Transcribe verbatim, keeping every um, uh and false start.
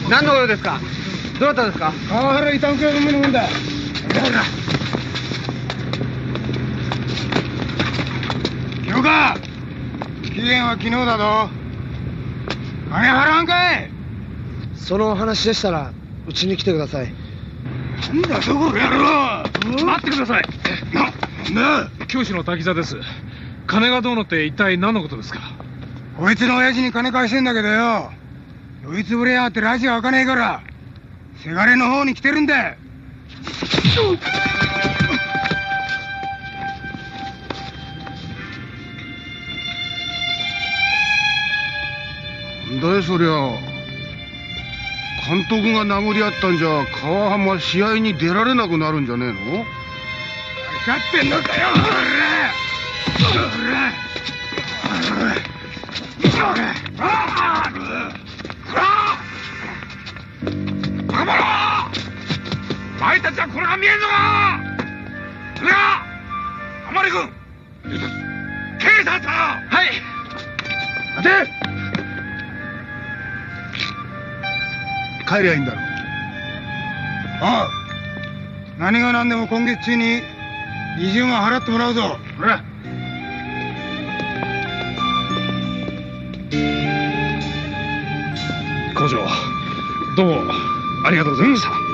何のことですか？どなたですか？ 川原伊丹倉組のもんだ。清川、期限は昨日だぞ。金払わんかい？ そのお話でしたらうちに来てください。 なんだそこの野郎。 待ってください。 な、なんだ？ 教師の滝沢です。金がどうのって一体何のことですか？ こいつの親父に金貸してんだけどよ、酔いつぶれやがってラジオ開かねえからせがれの方に来てるんだ。 なんだよそりゃ。監督が殴り合ったんじゃ川浜試合に出られなくなるんじゃねえの？ 分かってんのかよ、ほらほらほらバカ者！お前たちはこれが見えんのか？それが天根君、警察だ！はい。待て！ 帰りゃいいんだろう。 ああ、何が何でも今月中ににじゅうまん払ってもらうぞ。ほら。 工場、どうもありがとうございました。